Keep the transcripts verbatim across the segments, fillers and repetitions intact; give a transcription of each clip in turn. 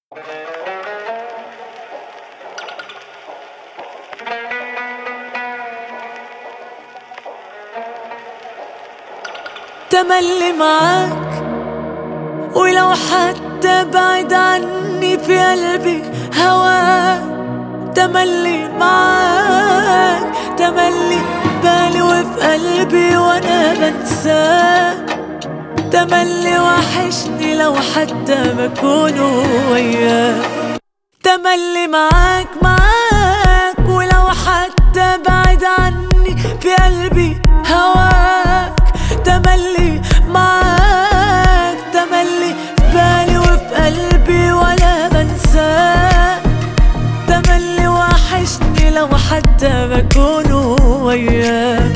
تملي معاك ولو حتى بعيد عني في قلبي هواك. تملي معاك تملي بالي وفي قلبي وانا بنساك. تملي وحشني لو حتى بكون وياك. تملي معاك معاك ولو حتى بعيد عني في قلبي هواك. تملي معاك تملي بالي وفي قلبي ولا بنساك. تملي وحشني لو حتى بكون وياك.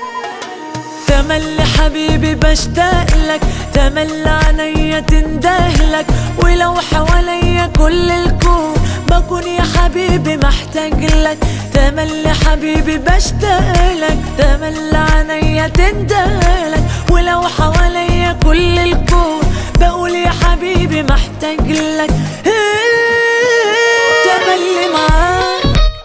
تملي حبيبي بشتاق لك، تملي عينيا تندهلك، ولو حواليا كل الكون بكون يا حبيبي محتاج لك. تملي حبيبي بشتاق لك، تملي عينيا تندهلك، ولو حواليا كل الكون بقول يا حبيبي محتاج لك. تملي معاك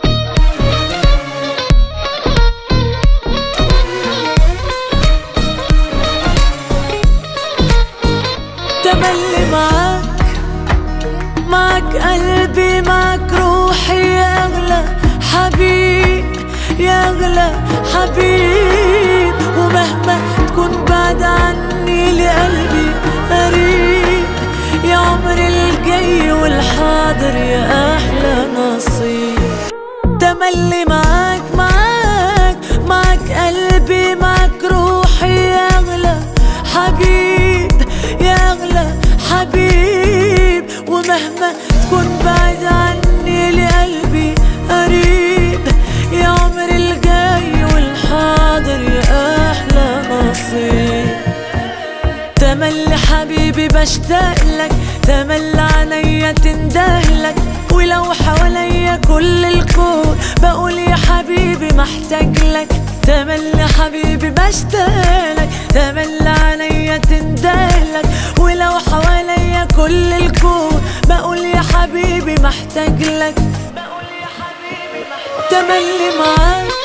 تملي معاك معاك قلبي معاك روحي يا أغلى حبيب يا أغلى حبيب. ومهما تكون بعد عني لقلبي قريب، يا عمري الجاي والحاضر يا أحلى نصيب. تملي معاك معاك معاك قلبي معاك روحي يا أغلى حبيب يا أغلى حبيب. ومهما تكون بعيد عني لقلبي قريب، يا عمري الجاي والحاضر يا أحلى نصيب. تملي حبيبي بشتاق لك، تملي عينيا تندهلك، ولو حواليا كل الكون بقول يا حبيبي محتاج لك. تملي حبيبي بشتاق لك، تملي عينيا تندهلك، ولو حواليا كل الكون بقول يا حبيبي محتاج لك. تملي معاك